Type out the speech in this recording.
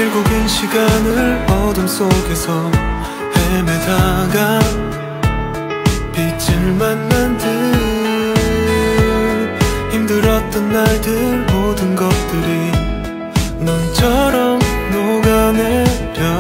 길고 긴 시간을 어둠 속에서 헤매다가 빛을 만난 듯 힘들었던 날들 모든 것들이 넌처럼 녹아내려